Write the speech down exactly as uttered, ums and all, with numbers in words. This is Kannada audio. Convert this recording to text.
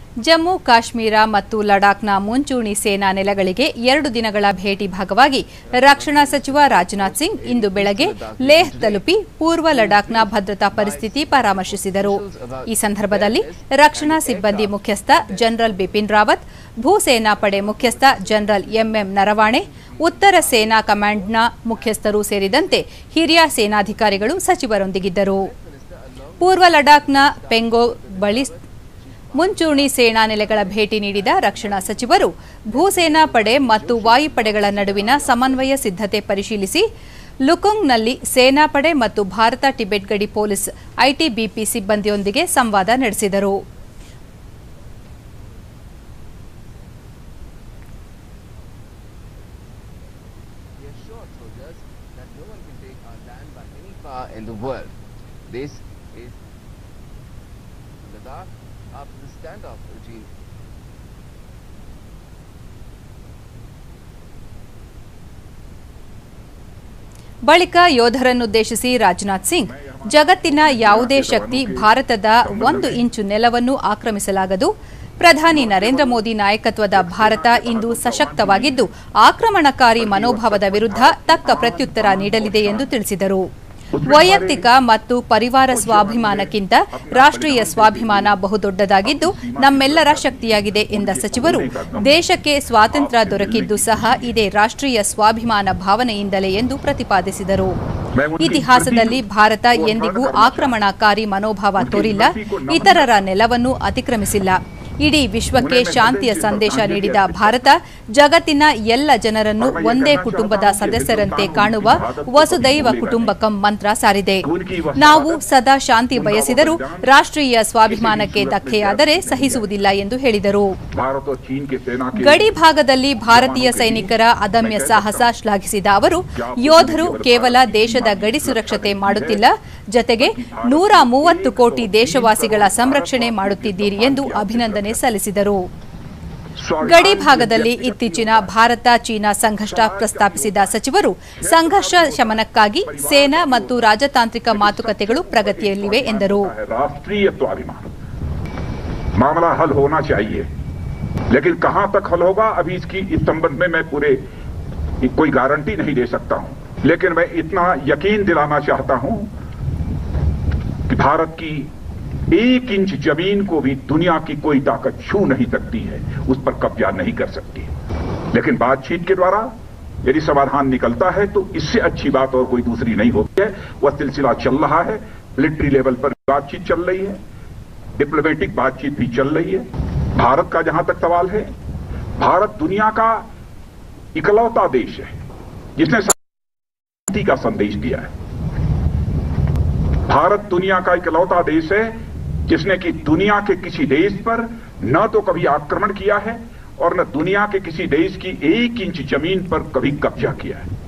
ಜಮ್ಮು ಕಾಶ್ಮೀರ ಮತ್ತು ಲಡಾಖ್ನ ಮುಂಚೂಣಿ ಸೇನಾ ನೆಲೆಗಳಿಗೆ ಎರಡು ದಿನಗಳ ಭೇಟಿ ಭಾಗವಾಗಿ ರಕ್ಷಣಾ ಸಚಿವ ರಾಜನಾಥ್ ಸಿಂಗ್ ಇಂದು ಬೆಳಗ್ಗೆ ಲೇಹ್ ತಲುಪಿ ಪೂರ್ವ ಲಡಾಖ್ನ ಭದ್ರತಾ ಪರಿಸ್ಥಿತಿ ಪರಾಮರ್ಶಿಸಿದರು. ಈ ಸಂದರ್ಭದಲ್ಲಿ ರಕ್ಷಣಾ ಸಿಬ್ಬಂದಿ ಮುಖ್ಯಸ್ಥ ಜನರಲ್ ಬಿಪಿನ್ ರಾವತ್, ಭೂಸೇನಾ ಪಡೆ ಮುಖ್ಯಸ್ಥ ಜನರಲ್ ಎಂಎಂ ನರವಾಣೆ, ಉತ್ತರ ಸೇನಾ ಕಮಾಂಡ್ನ ಮುಖ್ಯಸ್ಥರು ಸೇರಿದಂತೆ ಹಿರಿಯ ಸೇನಾಧಿಕಾರಿಗಳು ಸಚಿವರೊಂದಿಗಿದ್ದರು. ಪೂರ್ವ ಲಡಾಖ್ನ ಪೆಂಗೋಂಗ್ ಬಳಿ ಮುಂಚೂಣಿ ಸೇನಾ ನೆಲೆಗಳ ಭೇಟಿ ನೀಡಿದ ರಕ್ಷಣಾ ಸಚಿವರು ಭೂಸೇನಾ ಪಡೆ ಮತ್ತು ವಾಯುಪಡೆಗಳ ನಡುವಿನ ಸಮನ್ವಯ ಸಿದ್ಧತೆ ಪರಿಶೀಲಿಸಿ ಲುಕುಂಗ್ನಲ್ಲಿ ಸೇನಾಪಡೆ ಮತ್ತು ಭಾರತ ಟಿಬೆಟ್ ಗಡಿ ಪೊಲೀಸ್ ಐಟಿಬಿಪಿ ಸಿಬ್ಬಂದಿಯೊಂದಿಗೆ ಸಂವಾದ ನಡೆಸಿದರು. After the standoff regime. ಬಳಿಕ ಯೋಧರನ್ನುದ್ದೇಶಿಸಿ ರಾಜನಾಥ್ ಸಿಂಗ್, ಜಗತ್ತಿನ ಯಾವುದೇ ಶಕ್ತಿ ಭಾರತದ ಒಂದು ಇಂಚು ನೆಲವನ್ನು ಆಕ್ರಮಿಸಲಾಗದು. ಪ್ರಧಾನಿ ನರೇಂದ್ರ ಮೋದಿ ನಾಯಕತ್ವದ ಭಾರತ ಇಂದು ಸಶಕ್ತವಾಗಿದ್ದು ಆಕ್ರಮಣಕಾರಿ ಮನೋಭಾವದ ವಿರುದ್ಧ ತಕ್ಕ ಪ್ರತ್ಯುತ್ತರ ನೀಡಲಿದೆ ಎಂದು ತಿಳಿಸಿದರು. ವೈಯಕ್ತಿಕ ಮತ್ತು ಪರಿವಾರ ಸ್ವಾಭಿಮಾನಕ್ಕಿಂತ ರಾಷ್ಟ್ರೀಯ ಸ್ವಾಭಿಮಾನ ಬಹುದೊಡ್ಡದಾಗಿದ್ದು ನಮ್ಮೆಲ್ಲರ ಶಕ್ತಿಯಾಗಿದೆ ಎಂದ ಸಚಿವರು, ದೇಶಕ್ಕೆ ಸ್ವಾತಂತ್ರ್ಯ ದೊರಕಿದ್ದು ಸಹ ಇದೇ ರಾಷ್ಟ್ರೀಯ ಸ್ವಾಭಿಮಾನ ಭಾವನೆಯಿಂದಲೇ ಎಂದು ಪ್ರತಿಪಾದಿಸಿದರು. ಇತಿಹಾಸದಲ್ಲಿ ಭಾರತ ಎಂದಿಗೂ ಆಕ್ರಮಣಕಾರಿ ಮನೋಭಾವ ತೋರಿಲ್ಲ, ಇತರರ ನೆಲವನ್ನು ಅತಿಕ್ರಮಿಸಿಲ್ಲ. ಇಡೀ ವಿಶ್ವಕ್ಕೆ ಶಾಂತಿಯ ಸಂದೇಶ ನೀಡಿದ ಭಾರತ ಜಗತ್ತಿನ ಎಲ್ಲ ಜನರನ್ನು ಒಂದೇ ಕುಟುಂಬದ ಸದಸ್ಯರಂತೆ ಕಾಣುವ ವಸುದೈವ ಕುಟುಂಬಕಂ ಮಂತ್ರ ಸಾರಿದೆ. ನಾವು ಸದಾ ಶಾಂತಿ ಬಯಸಿದರೂ ರಾಷ್ಟ್ರೀಯ ಸ್ವಾಭಿಮಾನಕ್ಕೆ ಧಕ್ಕೆಯಾದರೆ ಸಹಿಸುವುದಿಲ್ಲ ಎಂದು ಹೇಳಿದರು. ಗಡಿ ಭಾಗದಲ್ಲಿ ಭಾರತೀಯ ಸೈನಿಕರ ಅದಮ್ಯ ಸಾಹಸ ಶ್ಲಾಘಿಸಿದ ಅವರು, ಯೋಧರು ಕೇವಲ ದೇಶದ ಗಡಿ ಸುರಕ್ಷತೆ ಮಾಡುತ್ತಿಲ್ಲ, ಜತೆಗೆ ನೂರ ಮೂವತ್ತು ಕೋಟಿ ದೇಶವಾಸಿಗಳ ಸಂರಕ್ಷಣೆ ಮಾಡುತ್ತಿದ್ದೀರಿ ಎಂದು ಅಭಿನಂದನೆ ಸಲ್ಲಿಸಿದರು. ಗಡಿ ಭಾಗದಲ್ಲಿ ಇತ್ತೀಚಿನ ಭಾರತ ಚೀನಾ ಸಂಘರ್ಷ ಪ್ರಸ್ತಾಪಿಸಿದ ಸಚಿವರು, ಸಂಘರ್ಷ ಶಮನಕ್ಕಾಗಿ ಸೇನಾ ಮತ್ತು ರಾಜತಾಂತ್ರಿಕ ಮಾತುಕತೆಗಳು ಪ್ರಗತಿಯಲ್ಲಿವೆ ಎಂದರು. ರಾಷ್ಟ್ರೀಯ ಸ್ವಾಭಿಮಾನ मामला हल होना चाहिए, लेकिन कहां तक हल होगा अभी इसकी इस संबंध में मैं पूरे कोई गारंटी नहीं दे सकता हूं, लेकिन मैं इतना यकीन दिलाना चाहता हूं कि भारत की एक इंच जमीन को भी दुनिया की कोई ताकत छू नहीं सकती है, उस पर कब्जा नहीं कर सकती। लेकिन बातचीत के द्वारा यदि समाधान निकलता है तो इससे अच्छी बात और कोई दूसरी नहीं होती है। वह सिलसिला चल रहा है, मिलिट्री लेवल पर बातचीत चल रही है, डिप्लोमेटिक बातचीत भी चल रही है। भारत का जहां तक सवाल है, भारत दुनिया का इकलौता देश है जिसने शांति का संदेश दिया है। भारत दुनिया का इकलौता देश है जिसने कि दुनिया के किसी देश पर न तो कभी आक्रमण किया है और न दुनिया के किसी देश की एक इंच जमीन पर कभी कब्जा किया है।